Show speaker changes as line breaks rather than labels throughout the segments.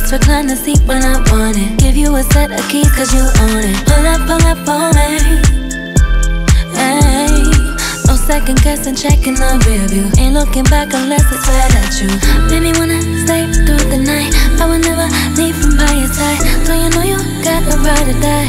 Just recline the seat when I want it. Give you a set of keys cause you own it. Pull up on me. Hey, no second guessing, checking the rear view. Ain't looking back unless it's right at you. Baby, wanna stay through the night. I will never leave from by your side. So you know you got the right to die.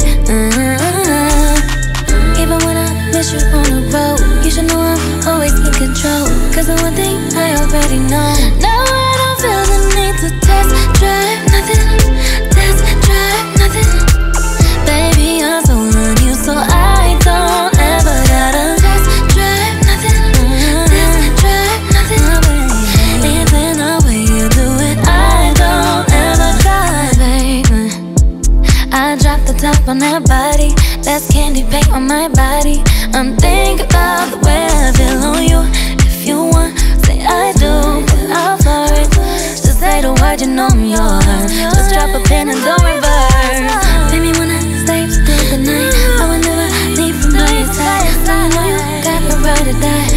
Even when I miss you on the road, you should know I'm always in control. Cause the one thing I already know. Now I don't feel the need to test drive nothing. Test drive nothing. Baby, I'm so on you, so I don't ever gotta test drive nothing. Test drive nothing. It's in the way you do it, I don't ever try, baby. I drop the top on that body. That's candy paint on my body. I'm thinking about the way I feel on you. If you want, say I do, but I'll flirt. Just say the word, you know I'm yours. Just drop a pin and don't reverse. Baby, wanna stay through the night. I will never leave from by your side. So you know you got the right to die.